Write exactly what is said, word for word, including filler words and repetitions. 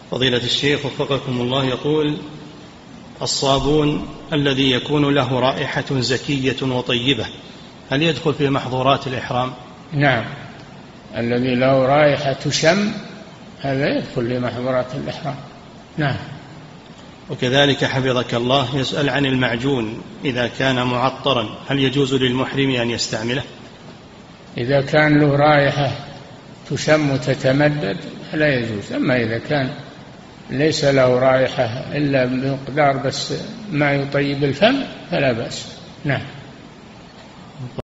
فضيلة الشيخ وفقكم الله، يقول: الصابون الذي يكون له رائحة زكية وطيبة هل يدخل في محظورات الإحرام؟ نعم، الذي له رائحة تشم هذا يدخل لمحظورات الإحرام. نعم. وكذلك حفظك الله يسأل عن المعجون إذا كان معطرا هل يجوز للمحرم أن يستعمله؟ إذا كان له رائحة تشم وتتمدد فلا يجوز، أما إذا كان ليس له رائحة إلا بمقدار بس ما يطيب الفم فلا بأس. نعم.